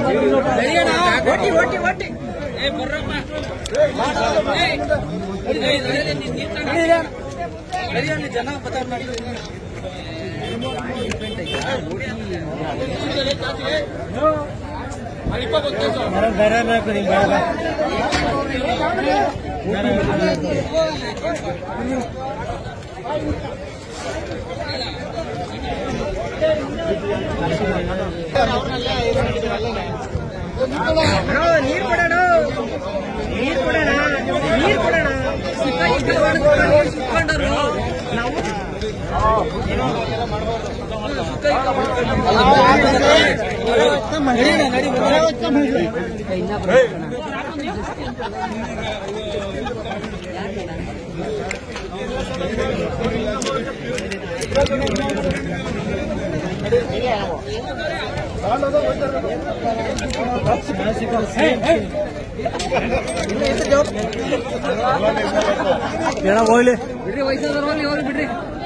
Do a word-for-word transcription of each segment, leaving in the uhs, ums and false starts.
ಜನ ನೀರ್ ಕೊಡೋಣ ನೀರ್ ಕೊಡೋಣ ನೀರ್ ಕೊಡೋಣ ಸುತ್ಕೊಂಡರು ನಾವು ಹೋಗ್ಲಿ ಬಿಡ್ರಿ ವಯಸ್ಸಾದ್ರು ಹೋಗ್ಲಿ ಹೋಗ್ಲಿ ಬಿಡ್ರಿ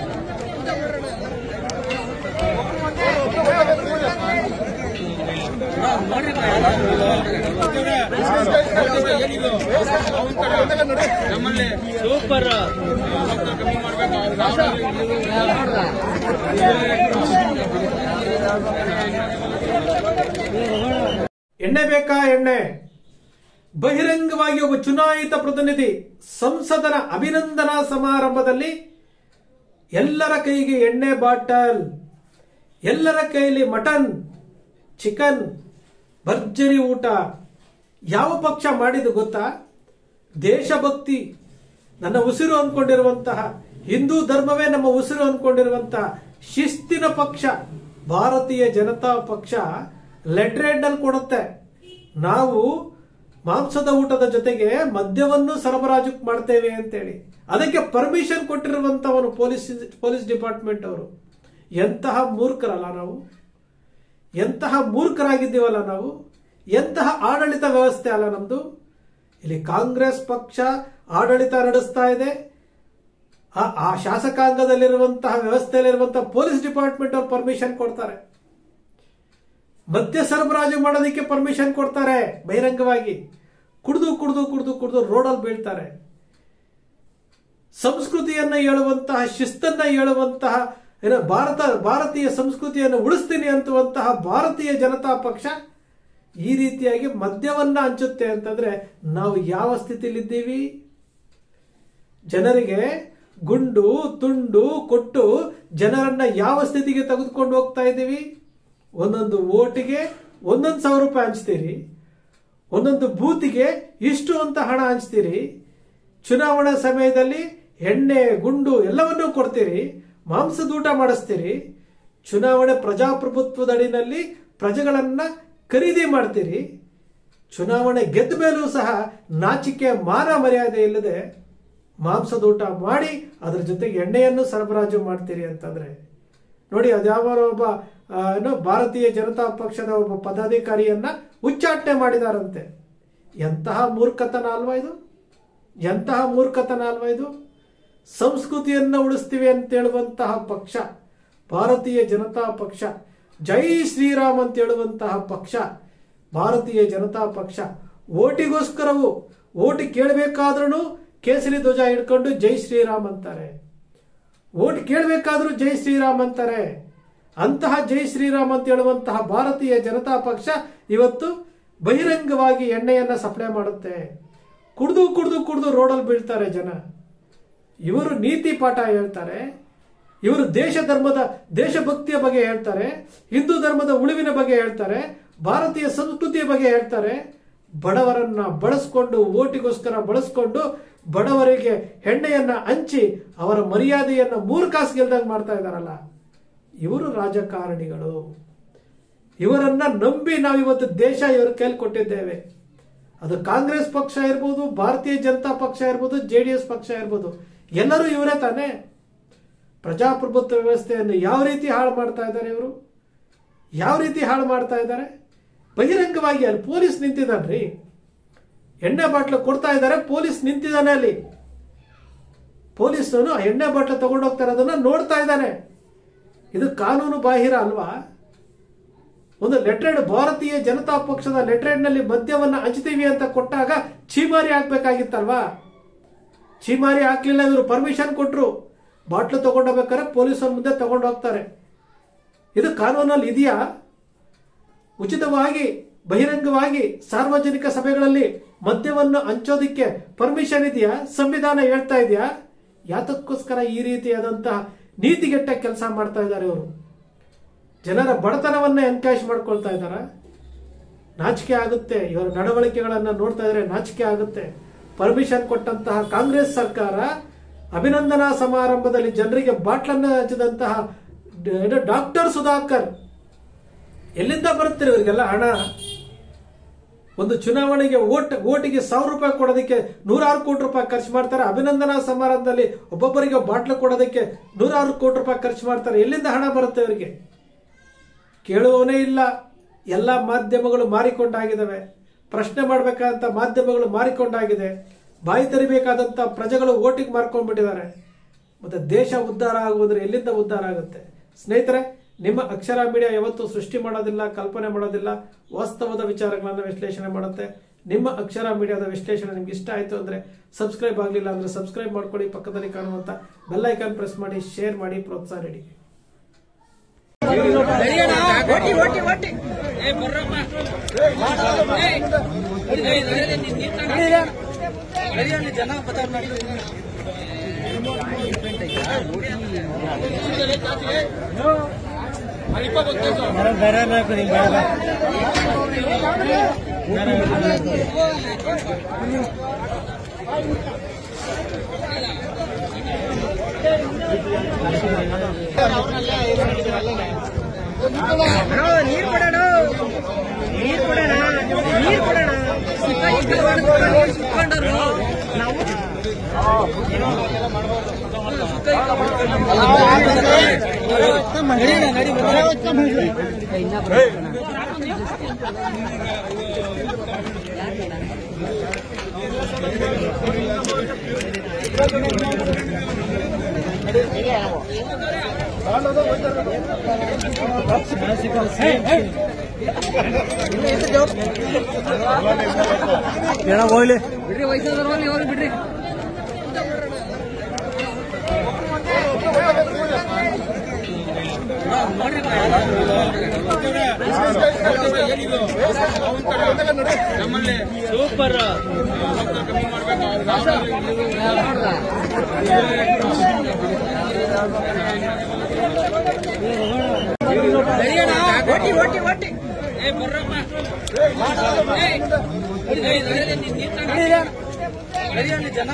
ನಮ್ಮಲ್ಲಿ ಸೂಪರ್ ಎಣ್ಣೆ ಬೇಕಾ ಎಣ್ಣೆ ಬಹಿರಂಗವಾಗಿ ಒಬ್ಬ ಚುನಾಯಿತ ಪ್ರತಿನಿಧಿ ಸಂಸದರ ಅಭಿನಂದನಾ ಸಮಾರಂಭದಲ್ಲಿ ಎಲ್ಲರ ಕೈಗೆ ಎಣ್ಣೆ ಬಾಟಲ್, ಎಲ್ಲರ ಕೈಲಿ ಮಟನ್, ಚಿಕನ್, ಭರ್ಜರಿ ಊಟ. ಯಾವ ಪಕ್ಷ ಮಾಡಿದ್ದು ಗೊತ್ತಾ? ದೇಶಭಕ್ತಿ ನನ್ನ ಉಸಿರು ಅಂದ್ಕೊಂಡಿರುವಂತಹ, ಹಿಂದೂ ಧರ್ಮವೇ ನಮ್ಮ ಉಸಿರು ಅಂದ್ಕೊಂಡಿರುವಂತಹ ಶಿಸ್ತಿನ ಪಕ್ಷ ಭಾರತೀಯ ಜನತಾ ಪಕ್ಷ ಲೆಟರ್ ಅಲ್ಲಿ ಕೊಡುತ್ತೆ. ನಾವು ಮಾಂಸದ ಊಟದ ಜೊತೆಗೆ ಮದ್ಯವನ್ನು ಸರಬರಾಜು ಮಾಡ್ತೇವೆ ಅಂತೇಳಿ ಅದಕ್ಕೆ ಪರ್ಮಿಷನ್ ಕೊಟ್ಟಿರುವಂತವನು ಪೊಲೀಸ್ ಪೊಲೀಸ್ ಡಿಪಾರ್ಟ್ಮೆಂಟ್ ಅವರು. ಎಂತಹ ಮೂರ್ಖರಲ್ಲ ನಾವು, ಎಂತಹ ಮೂರ್ಖರಾಗಿದ್ದೀವಲ್ಲ ನಾವು, ಎಂತಹ ಆಡಳಿತ ವ್ಯವಸ್ಥೆ ಅಲ್ಲ ನಮ್ದು. ಇಲ್ಲಿ ಕಾಂಗ್ರೆಸ್ ಪಕ್ಷ ಆಡಳಿತ ನಡೆಸ್ತಾ ಇದೆ. ಆ ಶಾಸಕಾಂಗದಲ್ಲಿರುವಂತಹ ವ್ಯವಸ್ಥೆಯಲ್ಲಿರುವಂತಹ ಪೊಲೀಸ್ ಡಿಪಾರ್ಟ್ಮೆಂಟ್ ಅವರು ಪರ್ಮಿಷನ್ ಕೊಡ್ತಾರೆ. ಮದ್ಯ ಸರಬರಾಜು ಮಾಡೋದಕ್ಕೆ ಪರ್ಮಿಷನ್ ಕೊಡ್ತಾರೆ. ಬಹಿರಂಗವಾಗಿ ಕುಡಿದು ಕುಡಿದು ಕುಡಿದು ಕುಡಿದು ರೋಡಲ್ಲಿ ಬೀಳ್ತಾರೆ. ಸಂಸ್ಕೃತಿಯನ್ನ ಹೇಳುವಂತಹ, ಶಿಸ್ತನ್ನ ಹೇಳುವಂತಹ, ಏನೋ ಭಾರತ ಭಾರತೀಯ ಸಂಸ್ಕೃತಿಯನ್ನು ಉಳಿಸ್ತೀನಿ ಅಂತುವಂತಹ ಭಾರತೀಯ ಜನತಾ ಪಕ್ಷ ಈ ರೀತಿಯಾಗಿ ಮದ್ಯವನ್ನ ಹಂಚುತ್ತೆ ಅಂತಂದ್ರೆ ನಾವು ಯಾವ ಸ್ಥಿತಿಲಿದ್ದೀವಿ? ಜನರಿಗೆ ಗುಂಡು ತುಂಡು ಕೊಟ್ಟು ಜನರನ್ನ ಯಾವ ಸ್ಥಿತಿಗೆ ತೆಗೆದುಕೊಂಡು ಹೋಗ್ತಾ ಇದ್ದೀವಿ? ಒಂದೊಂದು ಓಟಿಗೆ ಒಂದೊಂದು ಸಾವಿರ ರೂಪಾಯಿ ಹಂಚ್ತೀರಿ, ಒಂದೊಂದು ಬೂತಿಗೆ ಇಷ್ಟು ಅಂತ ಹಣ ಹಂಚ್ತೀರಿ. ಚುನಾವಣಾ ಸಮಯದಲ್ಲಿ ಎಣ್ಣೆ ಗುಂಡು ಎಲ್ಲವನ್ನೂ ಕೊಡ್ತೀರಿ, ಮಾಂಸದೂಟ ಮಾಡಿಸ್ತೀರಿ. ಚುನಾವಣೆ ಪ್ರಜಾಪ್ರಭುತ್ವದ ಅಡಿನಲ್ಲಿ ಪ್ರಜೆಗಳನ್ನ ಖರೀದಿ ಮಾಡ್ತೀರಿ. ಚುನಾವಣೆ ಗೆದ್ದ ಮೇಲೂ ಸಹ ನಾಚಿಕೆ ಮಾನ ಮರ್ಯಾದೆ ಇಲ್ಲದೆ ಮಾಂಸದೂಟ ಮಾಡಿ ಅದರ ಜೊತೆಗೆ ಎಣ್ಣೆಯನ್ನು ಸರಬರಾಜು ಮಾಡ್ತೀರಿ ಅಂತಂದ್ರೆ ನೋಡಿ, ಅದ್ಯಾವ ಒಬ್ಬ ಏನೋ ಭಾರತೀಯ ಜನತಾ ಪಕ್ಷದ ಒಬ್ಬ ಪದಾಧಿಕಾರಿಯನ್ನ ಉಚ್ಚಾಟನೆ ಮಾಡಿದಾರಂತೆ. ಎಂತಹ ಮೂರ್ಖತನ ಅಲ್ವಾ ಇದು? ಎಂತಹ ಮೂರ್ಖತನ ಅಲ್ವಾ ಇದು? ಸಂಸ್ಕೃತಿಯನ್ನ ಉಳಿಸ್ತೀವಿ ಅಂತ ಹೇಳುವಂತಹ ಪಕ್ಷ ಭಾರತೀಯ ಜನತಾ ಪಕ್ಷ, ಜೈ ಶ್ರೀರಾಮ್ ಅಂತ ಹೇಳುವಂತಹ ಪಕ್ಷ ಭಾರತೀಯ ಜನತಾ ಪಕ್ಷ. ಓಟಿಗೋಸ್ಕರವು ಓಟಿ ಕೇಳಬೇಕಾದ್ರೂ ಕೇಸರಿ ಧ್ವಜ ಹಿಡ್ಕೊಂಡು ಜೈ ಶ್ರೀರಾಮ್ ಅಂತಾರೆ. ಓಟ್ ಕೇಳಬೇಕಾದ್ರೂ ಜೈ ಶ್ರೀರಾಮ್ ಅಂತಾರೆ. ಅಂತಹ ಜೈ ಶ್ರೀರಾಮ್ ಅಂತ ಹೇಳುವಂತಹ ಭಾರತೀಯ ಜನತಾ ಪಕ್ಷ ಇವತ್ತು ಬಹಿರಂಗವಾಗಿ ಎಣ್ಣೆಯನ್ನ ಸಪ್ಲೈ ಮಾಡುತ್ತೆ. ಕುಡಿದು ಕುಡಿದು ಕುಡಿದು ರೋಡಲ್ಲಿ ಬೀಳ್ತಾರೆ ಜನ. ಇವರು ನೀತಿ ಪಾಠ ಹೇಳ್ತಾರೆ, ಇವರು ದೇಶ ಧರ್ಮದ ದೇಶಭಕ್ತಿಯ ಬಗ್ಗೆ ಹೇಳ್ತಾರೆ, ಹಿಂದೂ ಧರ್ಮದ ಉಳಿವಿನ ಬಗ್ಗೆ ಹೇಳ್ತಾರೆ, ಭಾರತೀಯ ಸಂಸ್ಕೃತಿಯ ಬಗ್ಗೆ ಹೇಳ್ತಾರೆ. ಬಡವರನ್ನ ಬಳಸ್ಕೊಂಡು, ಓಟಿಗೋಸ್ಕರ ಬಳಸ್ಕೊಂಡು ಬಡವರಿಗೆ ಎಣ್ಣೆಯನ್ನ ಹಂಚಿ ಅವರ ಮರ್ಯಾದೆಯನ್ನ ಮೂರು ಕಾಸು ಗೆಲ್ದಂಗೆ ಮಾಡ್ತಾ ಇದಾರಲ್ಲ, ಇವರು ರಾಜಕಾರಣಿಗಳು. ಇವರನ್ನ ನಂಬಿ ನಾವು ಇವತ್ತು ದೇಶ ಇವರ ಕೈಲಿ ಕೊಟ್ಟಿದ್ದೇವೆ. ಅದು ಕಾಂಗ್ರೆಸ್ ಪಕ್ಷ ಇರ್ಬೋದು, ಭಾರತೀಯ ಜನತಾ ಪಕ್ಷ ಇರ್ಬೋದು, ಜೆಡಿಎಸ್ ಪಕ್ಷ ಇರ್ಬೋದು, ಎಲ್ಲರೂ ಇವರೇ ತಾನೇ. ಪ್ರಜಾಪ್ರಭುತ್ವ ವ್ಯವಸ್ಥೆಯನ್ನು ಯಾವ ರೀತಿ ಹಾಳು ಮಾಡ್ತಾ ಇದ್ದಾರೆ ಇವರು? ಯಾವ ರೀತಿ ಹಾಳು ಮಾಡ್ತಾ ಇದ್ದಾರೆ? ಬಹಿರಂಗವಾಗಿ ಅಲ್ಲಿ ಪೊಲೀಸ್ ನಿಂತಿದ್ದಾನ್ರಿ, ಎಣ್ಣೆ ಬಾಟ್ಲು ಕೊಡ್ತಾ ಇದ್ದಾರೆ, ಪೊಲೀಸ್ ನಿಂತಿದ್ದಾನೆ ಅಲ್ಲಿ. ಪೊಲೀಸನು ಎಣ್ಣೆ ಬಾಟ್ಲು ತಗೊಂಡೋಗ್ತಾ ಇರೋದನ್ನ ನೋಡ್ತಾ ಇದ್ದಾನೆ. ಇದು ಕಾನೂನು ಬಾಹಿರ ಅಲ್ವಾ? ಒಂದು ಲೆಟ್ರೇಡ್ ಭಾರತೀಯ ಜನತಾ ಪಕ್ಷದ ಲೆಟ್ರೇಡ್ ನಲ್ಲಿ ಮದ್ಯವನ್ನ ಹಂಚ್ತೀವಿ ಅಂತ ಕೊಟ್ಟಾಗ ಚೀಮಾರಿ ಹಾಕ್ಬೇಕಾಗಿತ್ತಲ್ವಾ? ಚೀಮಾರಿ ಹಾಕ್ಲಿಲ್ಲ. ಇವರು ಪರ್ಮಿಷನ್ ಕೊಟ್ರು. ಬಾಟ್ಲು ತಗೊಂಡೋಗ್ಬೇಕಾದ್ರೆ ಪೊಲೀಸರ ಮುಂದೆ ತಗೊಂಡು ಹೋಗ್ತಾರೆ. ಇದು ಕಾನೂನಲ್ಲಿ ಇದೆಯಾ? ಉಚಿತವಾಗಿ ಬಹಿರಂಗವಾಗಿ ಸಾರ್ವಜನಿಕ ಸಭೆಗಳಲ್ಲಿ ಮದ್ಯವನ್ನು ಹಂಚೋದಿಕ್ಕೆ ಪರ್ಮಿಷನ್ ಇದೆಯಾ? ಸಂವಿಧಾನ ಹೇಳ್ತಾ ಇದೆಯಾ? ಯಾತಕ್ಕೋಸ್ಕರ ಈ ರೀತಿಯಾದಂತಹ ನೀತಿಗೆಟ್ಟ ಕೆಲಸ ಮಾಡ್ತಾ ಇದ್ದಾರೆ ಇವರು? ಜನರ ಬಡತನವನ್ನ ಎನ್ಕ್ಯಾಶ್ ಮಾಡ್ಕೊಳ್ತಾ ಇದ್ದಾರ. ನಾಚಿಕೆ ಆಗುತ್ತೆ. ಇವರ ನಡವಳಿಕೆಗಳನ್ನ ನೋಡ್ತಾ ಇದ್ರೆ ನಾಚಿಕೆ ಆಗುತ್ತೆ. ಪರ್ಮಿಷನ್ ಕೊಟ್ಟಂತಹ ಕಾಂಗ್ರೆಸ್ ಸರ್ಕಾರ ಅಭಿನಂದನಾ ಸಮಾರಂಭದಲ್ಲಿ ಜನರಿಗೆ ಬಾಟ್ಲನ್ನ ಹಂಚಿದಂತಹ ಡಾಕ್ಟರ್ ಸುಧಾಕರ್ ಎಲ್ಲಿಂದ ಬರುತ್ತೆ ಇವರಿಗೆಲ್ಲ ಹಣ? ಒಂದು ಚುನಾವಣೆಗೆ ಓಟ್ ಓಟಿಗೆ ಸಾವಿರ ರೂಪಾಯಿ ಕೊಡೋದಕ್ಕೆ ನೂರಾರು ಕೋಟಿ ರೂಪಾಯಿ ಖರ್ಚು ಮಾಡ್ತಾರೆ. ಅಭಿನಂದನಾ ಸಮಾರಂಭದಲ್ಲಿ ಒಬ್ಬೊಬ್ಬರಿಗೆ ಬಾಟ್ಲು ಕೊಡೋದಕ್ಕೆ ನೂರಾರು ಕೋಟಿ ರೂಪಾಯಿ ಖರ್ಚು ಮಾಡ್ತಾರೆ. ಎಲ್ಲಿಂದ ಹಣ ಬರುತ್ತೆ ಇವರಿಗೆ? ಕೇಳುವವನೇ ಇಲ್ಲ. ಎಲ್ಲ ಮಾಧ್ಯಮಗಳು ಮಾರಿಕೊಂಡಾಗಿದ್ದಾವೆ. ಪ್ರಶ್ನೆ ಮಾಡಬೇಕಾದಂತ ಮಾಧ್ಯಮಗಳು ಮಾರಿಕೊಂಡಾಗಿದೆ. ಬಾಯಿ ತೆರಿಬೇಕಾದಂತ ಪ್ರಜೆಗಳು ಓಟಿಗೆ ಮಾರ್ಕೊಂಡ್ಬಿಟ್ಟಿದ್ದಾರೆ. ಮತ್ತೆ ದೇಶ ಉದ್ಧಾರ ಆಗುವುದ್ರೆ ಎಲ್ಲಿಂದ ಉದ್ಧಾರ ಆಗುತ್ತೆ? ಸ್ನೇಹಿತರೆ, ನಿಮ್ಮ ಅಕ್ಷರ ಮೀಡಿಯಾ ಯಾವತ್ತೂ ಸೃಷ್ಟಿ ಮಾಡೋದಿಲ್ಲ, ಕಲ್ಪನೆ ಮಾಡೋದಿಲ್ಲ, ವಾಸ್ತವದ ವಿಚಾರಗಳನ್ನು ವಿಶ್ಲೇಷಣೆ ಮಾಡುತ್ತೆ. ನಿಮ್ಮ ಅಕ್ಷರ ಮೀಡಿಯಾದ ವಿಶ್ಲೇಷಣೆ ನಿಮ್ಗೆ ಇಷ್ಟ ಆಯ್ತು ಅಂದ್ರೆ ಸಬ್ಸ್ಕ್ರೈಬ್ ಆಗಲಿಲ್ಲ ಅಂದ್ರೆ ಸಬ್ಸ್ಕ್ರೈಬ್ ಮಾಡ್ಕೊಳ್ಳಿ. ಪಕ್ಕದಲ್ಲಿ ಕಾಣುವಂತ ಬೆಲ್ ಐಕಾನ್ ಪ್ರೆಸ್ ಮಾಡಿ, ಶೇರ್ ಮಾಡಿ, ಪ್ರೋತ್ಸಾಹ ನೀಡಿ. ಜನ ನೀರ್ ಕೊಡೋಣ, ನೀರ್ ಕೊಡೋಣ, ನೀರ್ ಕೊಡೋಣ. ಸುತ್ಕೊಂಡರು ನಾವು ಹೋಗ್ಲಿ ಬಿಡ್ರಿ, ವಯಸ್ಸಾದ್ರು ಹೋಗ್ಲಿ, ಹೋಗ್ಲಿ ಬಿಡ್ರಿ. ನಮ್ಮಲ್ಲಿ ಸೂಪರ್ ಒಟ್ಟಿ ಒಟ್ಟಿ ಒಟ್ಟಿ ಜನ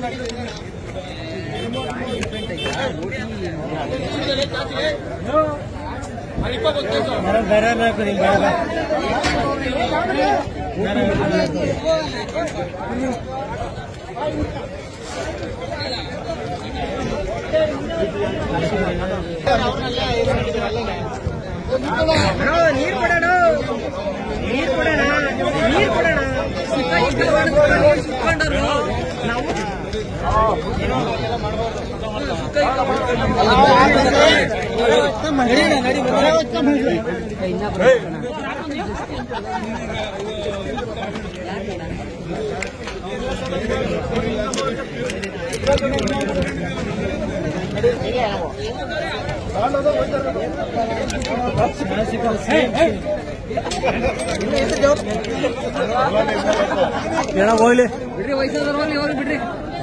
ಬೇರೆ ನೀರ್ ಕೊಡೋಣ, ನೀರ್ ಕೊಡೋಣ, ನೀರ್ ಕೊಡೋಣ. ಸುತ್ಕೊಂಡರು ನಾವು ಹೋಗ್ಲಿ ಬಿಡ್ರಿ, ವಯಸ್ಸಾದ್ರು ಹೋಗ್ಲಿ, ಹೋಗ್ಲಿ ಬಿಡ್ರಿ.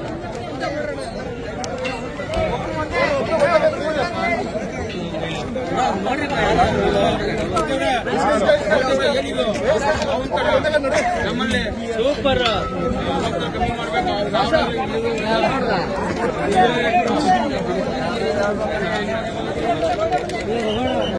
ನಮ್ಮಲ್ಲಿ ಸೂಪರ್